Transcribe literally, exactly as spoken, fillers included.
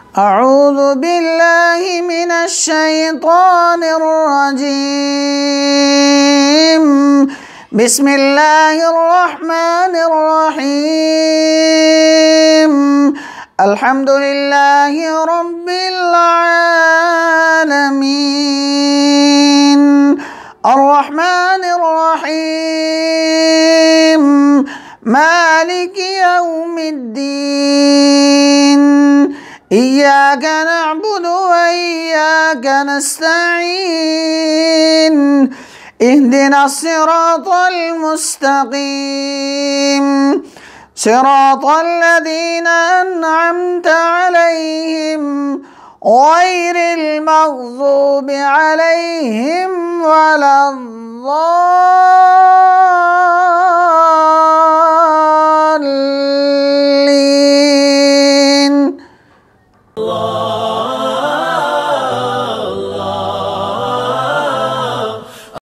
أعوذ بالله من الشيطان الرجيم. بسم الله الرحمن الرحيم. الحمد لله رب العالمين الرحمن الرحيم مالك يوم الدين. إياك نعبد وإياك نستعين. اهدنا الصراط المستقيم صراط الذين أنعمت عليهم غير المغضوب عليهم ولا الضالين.